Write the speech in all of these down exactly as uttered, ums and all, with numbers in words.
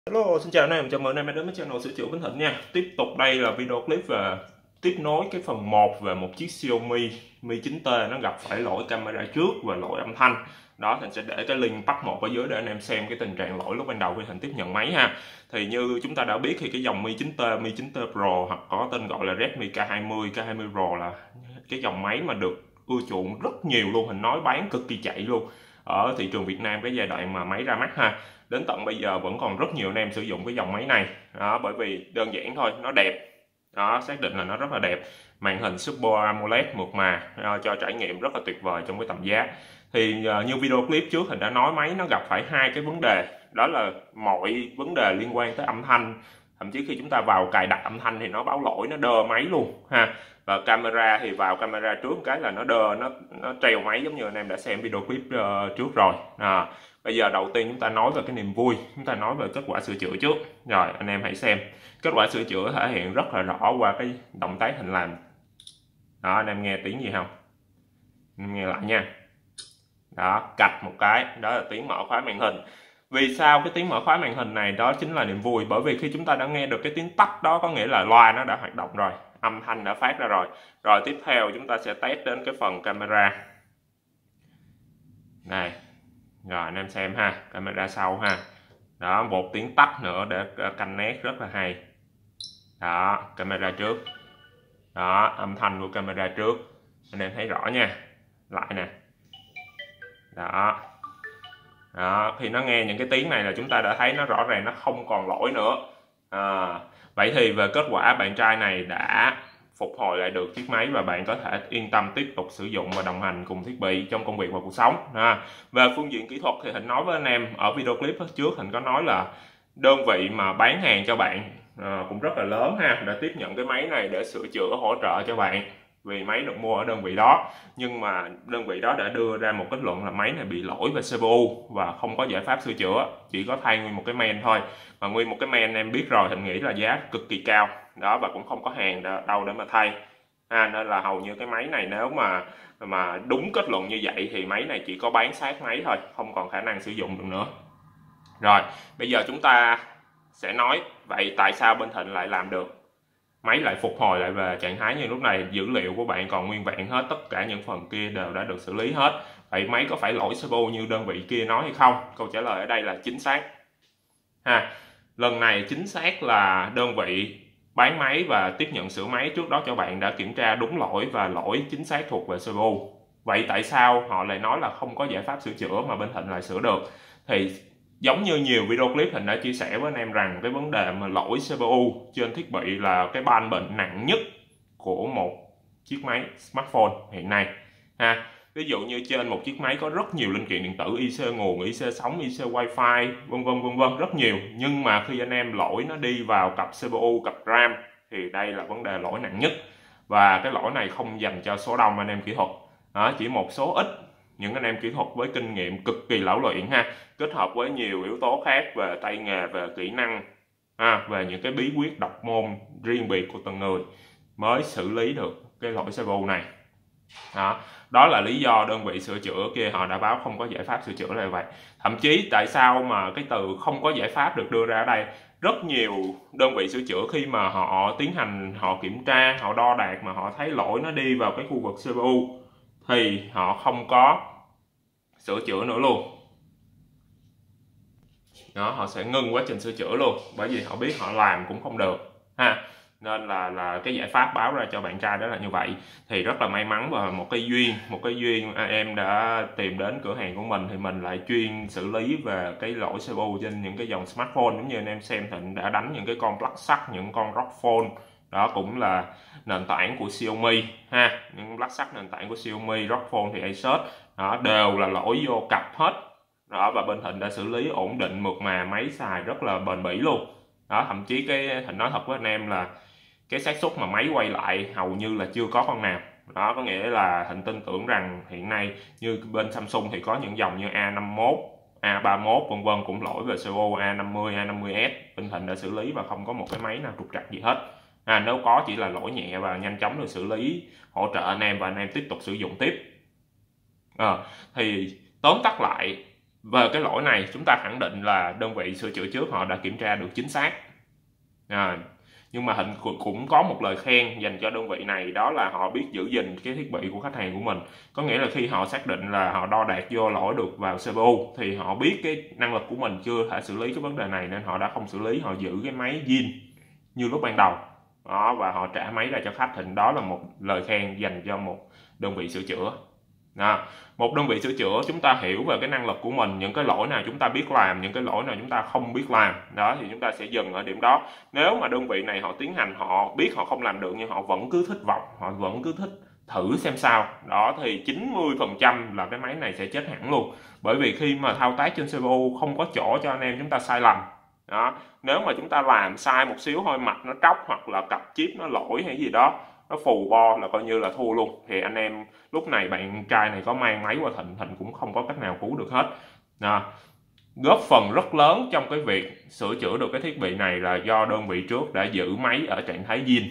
Hello, xin chào anh em, chào mừng anh em đến với channel sửa chữa Vĩnh Thịnh nha. Tiếp tục đây là video clip về tiếp nối cái phần một về một chiếc Xiaomi Mi chín T nó gặp phải lỗi camera trước và lỗi âm thanh. Đó, Thịnh sẽ để cái link part một ở dưới để anh em xem cái tình trạng lỗi lúc ban đầu khi Thịnh tiếp nhận máy ha. Thì như chúng ta đã biết thì cái dòng Mi chín T, Mi chín T Pro hoặc có tên gọi là Redmi K hai mươi, K hai mươi Pro là cái dòng máy mà được ưa chuộng rất nhiều luôn, Thịnh nói bán cực kỳ chạy luôn ở thị trường Việt Nam cái giai đoạn mà máy ra mắt ha. Đến tận bây giờ vẫn còn rất nhiều anh em sử dụng cái dòng máy này đó, bởi vì đơn giản thôi, nó đẹp đó, xác định là nó rất là đẹp, màn hình Super AMOLED mượt mà đó, cho trải nghiệm rất là tuyệt vời trong cái tầm giá. Thì uh, như video clip trước thì đã nói máy nó gặp phải hai cái vấn đề, đó là mọi vấn đề liên quan tới âm thanh, thậm chí khi chúng ta vào cài đặt âm thanh thì nó báo lỗi, nó đơ máy luôn ha. Và camera thì vào camera trước cái là nó đơ, nó nó treo máy, giống như anh em đã xem video clip uh, trước rồi à. Bây giờ đầu tiên chúng ta nói về cái niềm vui, chúng ta nói về kết quả sửa chữa trước. Rồi anh em hãy xem kết quả sửa chữa thể hiện rất là rõ qua cái động tác Thịnh làm đó. Anh em nghe tiếng gì không? Anh em nghe lại nha. Đó, cạch một cái, đó là tiếng mở khóa màn hình. Vì sao cái tiếng mở khóa màn hình này? Đó chính là niềm vui, bởi vì khi chúng ta đã nghe được cái tiếng tắt đó có nghĩa là loa nó đã hoạt động rồi, âm thanh đã phát ra rồi. Rồi tiếp theo chúng ta sẽ test đến cái phần camera này. Rồi anh em xem ha, camera sau ha. Đó, một tiếng tắt nữa để canh nét rất là hay. Đó, camera trước. Đó, âm thanh của camera trước. Anh em thấy rõ nha. Lại nè. Đó. Đó, khi nó nghe những cái tiếng này là chúng ta đã thấy nó rõ ràng nó không còn lỗi nữa. À, vậy thì về kết quả bạn trai này đã phục hồi lại được chiếc máy và bạn có thể yên tâm tiếp tục sử dụng và đồng hành cùng thiết bị trong công việc và cuộc sống. À, về phương diện kỹ thuật thì Thịnh nói với anh em ở video clip trước, Thịnh có nói là đơn vị mà bán hàng cho bạn à, cũng rất là lớn ha, đã tiếp nhận cái máy này để sửa chữa hỗ trợ cho bạn, vì máy được mua ở đơn vị đó. Nhưng mà đơn vị đó đã đưa ra một kết luận là máy này bị lỗi về xê pê u và không có giải pháp sửa chữa, chỉ có thay nguyên một cái main thôi. Mà nguyên một cái main em biết rồi, Thịnh nghĩ là giá cực kỳ cao đó, và cũng không có hàng đâu để mà thay à, nên là hầu như cái máy này nếu mà mà đúng kết luận như vậy thì máy này chỉ có bán xác máy thôi, không còn khả năng sử dụng được nữa. Rồi bây giờ chúng ta sẽ nói vậy tại sao bên Thịnh lại làm được, máy lại phục hồi lại về trạng thái như lúc này, dữ liệu của bạn còn nguyên vẹn hết, tất cả những phần kia đều đã được xử lý hết. Vậy máy có phải lỗi xê pê u như đơn vị kia nói hay không? Câu trả lời ở đây là chính xác ha. Lần này chính xác là đơn vị bán máy và tiếp nhận sửa máy trước đó cho bạn đã kiểm tra đúng lỗi và lỗi chính xác thuộc về xê pê u. Vậy tại sao họ lại nói là không có giải pháp sửa chữa mà bên Thịnh lại sửa được? Thì giống như nhiều video clip Thịnh đã chia sẻ với anh em rằng cái vấn đề mà lỗi xê pê u trên thiết bị là cái ban bệnh nặng nhất của một chiếc máy smartphone hiện nay ha. Ví dụ như trên một chiếc máy có rất nhiều linh kiện điện tử, i xê nguồn, i xê sóng, i xê wifi, vân vân vân vân, rất nhiều. Nhưng mà khi anh em lỗi nó đi vào cặp xê pê u, cặp RAM thì đây là vấn đề lỗi nặng nhất. Và cái lỗi này không dành cho số đông anh em kỹ thuật. Đó, chỉ một số ít những anh em kỹ thuật với kinh nghiệm cực kỳ lão luyện ha, kết hợp với nhiều yếu tố khác về tay nghề, về kỹ năng ha, về những cái bí quyết độc môn riêng biệt của từng người mới xử lý được cái lỗi xê pê u này. Đó, đó là lý do đơn vị sửa chữa kia họ đã báo không có giải pháp sửa chữa là vậy. Thậm chí tại sao mà cái từ không có giải pháp được đưa ra ở đây, rất nhiều đơn vị sửa chữa khi mà họ tiến hành, họ kiểm tra, họ đo đạc mà họ thấy lỗi nó đi vào cái khu vực xê pê u thì họ không có sửa chữa nữa luôn. Đó, họ sẽ ngưng quá trình sửa chữa luôn, bởi vì họ biết họ làm cũng không được ha. Nên là là cái giải pháp báo ra cho bạn trai đó là như vậy. Thì rất là may mắn và một cái duyên, một cái duyên em đã tìm đến cửa hàng của mình thì mình lại chuyên xử lý về cái lỗi xê pê u trên những cái dòng smartphone. Giống như anh em xem Thịnh đã đánh những cái con Blacksack, những con ROG Phone, đó cũng là nền tảng của Xiaomi ha. Những Blacksack nền tảng của Xiaomi, ROG Phone thì Asus, đó đều là lỗi vô cặp hết. Đó, và bên Thịnh đã xử lý ổn định, mượt mà, máy xài rất là bền bỉ luôn. Đó, thậm chí cái Thịnh nói thật với anh em là cái xác suất mà máy quay lại hầu như là chưa có con nào. Đó có nghĩa là Thịnh tin tưởng rằng hiện nay như bên Samsung thì có những dòng như A năm mốt, A ba mốt vân vân cũng lỗi về xê pê u, A năm mươi, A năm mươi S bên Thịnh đã xử lý và không có một cái máy nào trục trặc gì hết. À, nếu có chỉ là lỗi nhẹ và nhanh chóng được xử lý, hỗ trợ anh em và anh em tiếp tục sử dụng tiếp. À, thì tóm tắt lại Về cái lỗi này chúng ta khẳng định là đơn vị sửa chữa trước họ đã kiểm tra được chính xác. À, nhưng mà Thịnh cũng có một lời khen dành cho đơn vị này, đó là họ biết giữ gìn cái thiết bị của khách hàng của mình. Có nghĩa là khi họ xác định là họ đo đạc vô lỗi được vào xê pê u thì họ biết cái năng lực của mình chưa thể xử lý cái vấn đề này, nên họ đã không xử lý, họ giữ cái máy zin như lúc ban đầu đó, và họ trả máy ra cho khách. Thịnh đó là một lời khen dành cho một đơn vị sửa chữa. Đó. Một đơn vị sửa chữa chúng ta hiểu về cái năng lực của mình, những cái lỗi nào chúng ta biết làm, những cái lỗi nào chúng ta không biết làm, đó thì chúng ta sẽ dừng ở điểm đó. Nếu mà đơn vị này họ tiến hành, họ biết họ không làm được nhưng họ vẫn cứ thích vọng, họ vẫn cứ thích thử xem sao, đó thì chín mươi phần trăm là cái máy này sẽ chết hẳn luôn. Bởi vì khi mà thao tác trên xê pê u không có chỗ cho anh em chúng ta sai lầm. Đó, nếu mà chúng ta làm sai một xíu thôi, mạch nó tróc hoặc là cặp chip nó lỗi hay gì đó, nó phù bo là coi như là thua luôn. Thì anh em lúc này bạn trai này có mang máy qua Thịnh, Thịnh cũng không có cách nào cứu được hết. Đó. Góp phần rất lớn trong cái việc sửa chữa được cái thiết bị này là do đơn vị trước đã giữ máy ở trạng thái zin.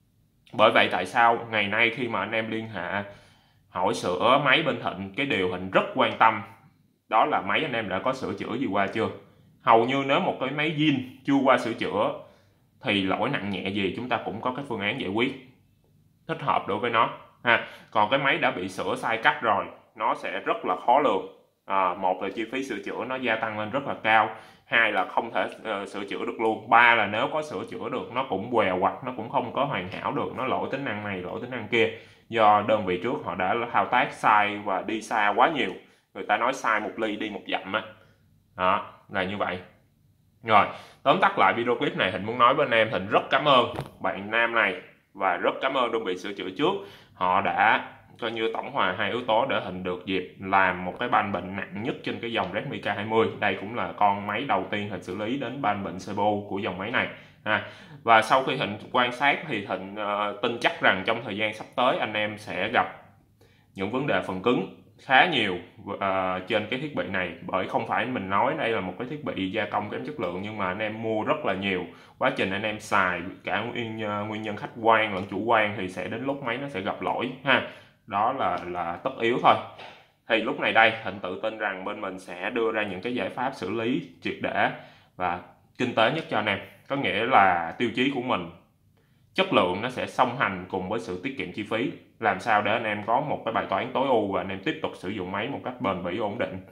Bởi vậy tại sao ngày nay khi mà anh em liên hệ hỏi sửa máy bên Thịnh, cái điều Thịnh rất quan tâm đó là máy anh em đã có sửa chữa gì qua chưa. Hầu như nếu một cái máy zin chưa qua sửa chữa thì lỗi nặng nhẹ gì chúng ta cũng có cái phương án giải quyết thích hợp đối với nó ha. Còn cái máy đã bị sửa sai cách rồi nó sẽ rất là khó lường. À, một là chi phí sửa chữa nó gia tăng lên rất là cao, hai là không thể uh, sửa chữa được luôn, ba là nếu có sửa chữa được nó cũng quèo quặt, nó cũng không có hoàn hảo được, nó lỗi tính năng này lỗi tính năng kia, do đơn vị trước họ đã thao tác sai và đi xa quá nhiều. Người ta nói sai một ly đi một dặm á, đó là như vậy. Rồi tóm tắt lại video clip này, Thịnh muốn nói với anh em, Thịnh rất cảm ơn bạn nam này và rất cảm ơn đơn vị sửa chữa trước, họ đã coi như tổng hòa hai yếu tố để Thịnh được dịp làm một cái ban bệnh nặng nhất trên cái dòng Redmi K hai mươi. Đây cũng là con máy đầu tiên Thịnh xử lý đến ban bệnh xê pê u của dòng máy này. À, và sau khi Thịnh quan sát thì Thịnh uh, tin chắc rằng trong thời gian sắp tới anh em sẽ gặp những vấn đề phần cứng khá nhiều uh, trên cái thiết bị này. Bởi không phải mình nói đây là một cái thiết bị gia công kém chất lượng, nhưng mà anh em mua rất là nhiều, quá trình anh em xài cả nguyên, uh, nguyên nhân khách quan lẫn chủ quan thì sẽ đến lúc máy nó sẽ gặp lỗi ha. Đó là là tất yếu thôi. Thì lúc này đây Thịnh tự tin rằng bên mình sẽ đưa ra những cái giải pháp xử lý triệt để và kinh tế nhất cho anh em. Có nghĩa là tiêu chí của mình, chất lượng nó sẽ song hành cùng với sự tiết kiệm chi phí, làm sao để anh em có một cái bài toán tối ưu và anh em tiếp tục sử dụng máy một cách bền bỉ ổn định,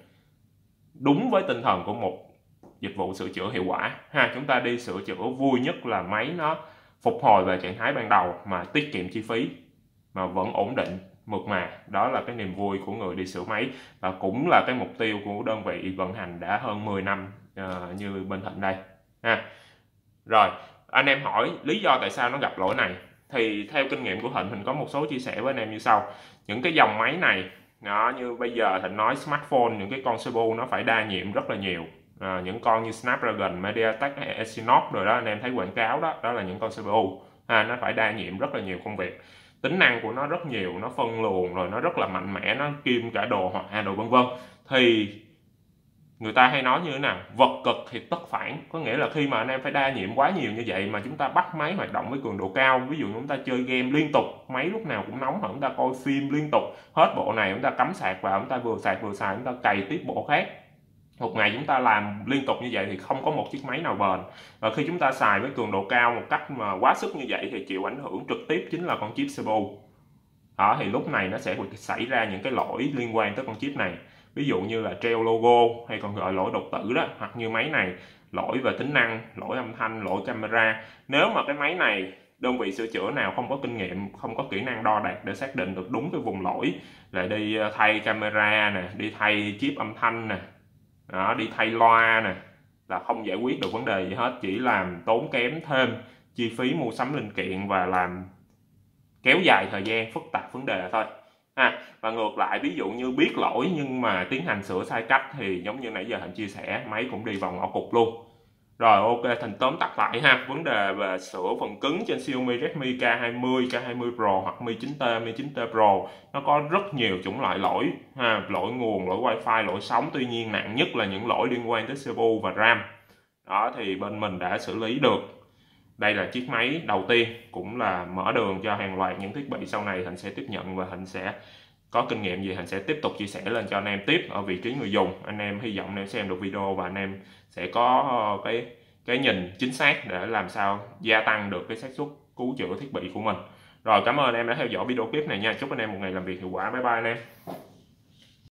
đúng với tinh thần của một dịch vụ sửa chữa hiệu quả ha. Chúng ta đi sửa chữa vui nhất là máy nó phục hồi về trạng thái ban đầu mà tiết kiệm chi phí mà vẫn ổn định mượt mà. Đó là cái niềm vui của người đi sửa máy và cũng là cái mục tiêu của đơn vị vận hành đã hơn mười năm uh, như bên Thịnh đây ha. Rồi anh em hỏi lý do tại sao nó gặp lỗi này, thì theo kinh nghiệm của Thịnh, Thịnh có một số chia sẻ với anh em như sau. Những cái dòng máy này nó như bây giờ Thịnh nói smartphone, những cái con xê pê u nó phải đa nhiệm rất là nhiều. À, những con như Snapdragon, MediaTek hay Exynos rồi đó, anh em thấy quảng cáo đó, đó là những con xê pê u. À, nó phải đa nhiệm rất là nhiều công việc, tính năng của nó rất nhiều, nó phân luồng rồi nó rất là mạnh mẽ, nó kim cả đồ họa đồ vân vân. Thì người ta hay nói như thế nào, vật cực thì tất phản, có nghĩa là khi mà anh em phải đa nhiệm quá nhiều như vậy mà chúng ta bắt máy hoạt động với cường độ cao, ví dụ chúng ta chơi game liên tục, máy lúc nào cũng nóng, chúng ta coi phim liên tục, hết bộ này chúng ta cắm sạc vào, chúng ta vừa sạc vừa xài, chúng ta cày tiếp bộ khác, một ngày chúng ta làm liên tục như vậy thì không có một chiếc máy nào bền. Và khi chúng ta xài với cường độ cao một cách mà quá sức như vậy thì chịu ảnh hưởng trực tiếp chính là con chip xê pê u. Đó, thì lúc này nó sẽ xảy ra những cái lỗi liên quan tới con chip này, ví dụ như là treo logo hay còn gọi lỗi đột tử đó, hoặc như máy này lỗi về tính năng, lỗi âm thanh, lỗi camera. Nếu mà cái máy này đơn vị sửa chữa nào không có kinh nghiệm, không có kỹ năng đo đạc để xác định được đúng cái vùng lỗi, lại đi thay camera nè, đi thay chip âm thanh nè, đó, đi thay loa nè, là không giải quyết được vấn đề gì hết, chỉ làm tốn kém thêm chi phí mua sắm linh kiện và làm kéo dài thời gian, phức tạp vấn đề thôi. À, và ngược lại ví dụ như biết lỗi nhưng mà tiến hành sửa sai cách thì giống như nãy giờ Thịnh chia sẻ, máy cũng đi vào ngõ cụt luôn. Rồi ok, Thịnh tóm tắt lại ha, vấn đề về sửa phần cứng trên Xiaomi Redmi K hai mươi, K hai mươi Pro hoặc Mi chín T, Mi chín T Pro nó có rất nhiều chủng loại lỗi ha, lỗi nguồn, lỗi wifi, lỗi sóng, tuy nhiên nặng nhất là những lỗi liên quan tới xê pê u và RAM. Đó thì bên mình đã xử lý được. Đây là chiếc máy đầu tiên cũng là mở đường cho hàng loạt những thiết bị sau này Thịnh sẽ tiếp nhận và Thịnh sẽ có kinh nghiệm gì Thành sẽ tiếp tục chia sẻ lên cho anh em tiếp ở vị trí người dùng. Anh em hy vọng anh em xem được video và anh em sẽ có cái cái nhìn chính xác để làm sao gia tăng được cái xác suất cứu chữa thiết bị của mình. Rồi, cảm ơn anh em đã theo dõi video clip này nha. Chúc anh em một ngày làm việc hiệu quả. Bye bye anh em.